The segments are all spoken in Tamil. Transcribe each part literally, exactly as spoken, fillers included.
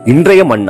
இன்றைய மன்னா.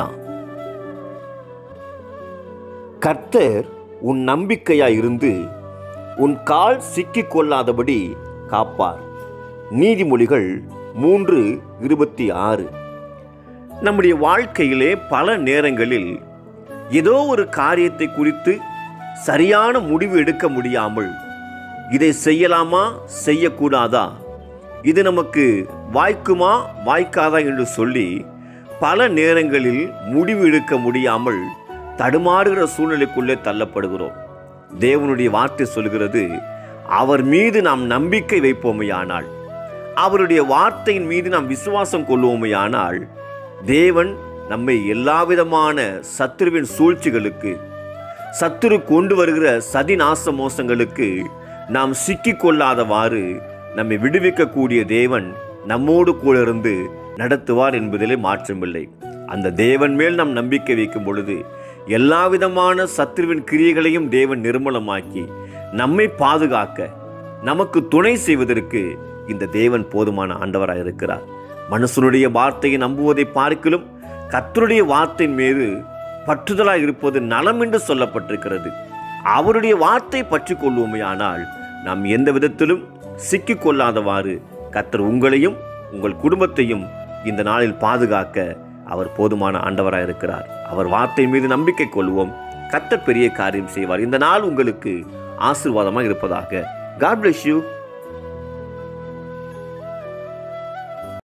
கர்த்தர் உன் நம்பிக்கையாய் இருந்து உன் கால் சிக்கிக் கொள்ளாதபடி காப்பார். நீதிமொழிகள் மூன்று இருபத்தி ஆறு. நம்முடைய வாழ்க்கையிலே பல நேரங்களில் ஏதோ ஒரு காரியத்தை குறித்து சரியான முடிவு எடுக்க முடியாமல் இதை செய்யலாமா செய்யக்கூடாதா, இது நமக்கு வாய்க்குமா வாய்க்காதா என்று சொல்லி பல நேரங்களில் முடிவு எடுக்க முடியாமல் தடுமாறுகிற சூழ்நிலைக்குள்ளே தள்ளப்படுகிறோம். தேவனுடைய வார்த்தை சொல்கிறது, அவர் மீது நாம் நம்பிக்கை வைப்போமையானால், அவருடைய வார்த்தையின் மீது நாம் விசுவாசம் கொள்வோமையானால், தேவன் நம்மை எல்லாவிதமான சத்துருவின் சூழ்ச்சிகளுக்கு, சத்துரு கொண்டு வருகிற சதி நாச மோசங்களுக்கு நாம் சிக்கிக்கொள்ளாதவாறு நம்மை விடுவிக்கக்கூடிய தேவன் நம்மோடு கூட இருந்து நடத்துவார் என்பதிலே மாற்றமில்லை. அந்த தேவன் மேல் நாம் நம்பிக்கை வைக்கும் பொழுது எல்லா விதமான சத்துருவின் கிரியைகளையும் தேவன் நிர்மூலமாக்கி நம்மை பாதுகாக்க, நமக்கு துணை செய்வதற்கு இந்த தேவன் போதுமான ஆண்டவராக இருக்கிறார். மனுஷனுடைய வார்த்தையை நம்புவதை பார்க்கிலும் கர்த்தருடைய வார்த்தையின் மீது பற்றுதலாக இருப்பது நலம் என்று சொல்லப்பட்டிருக்கிறது. அவருடைய வார்த்தை பற்றி கொள்வோமையானால் நாம் எந்த விதத்திலும் சிக்கிக்கொள்ளாதவாறு கர்த்தர் உங்களையும் உங்கள் குடும்பத்தையும் இந்த நாளில் பாதுகாக்க அவர் போதுமான ஆண்டவராக இருக்கிறார். அவர் வார்த்தை மீது நம்பிக்கை கொள்வோம். கர்த்தர் பெரிய காரியம் செய்வார். இந்த நாள் உங்களுக்கு ஆசீர்வாதமாக இருப்பதாக. God bless you.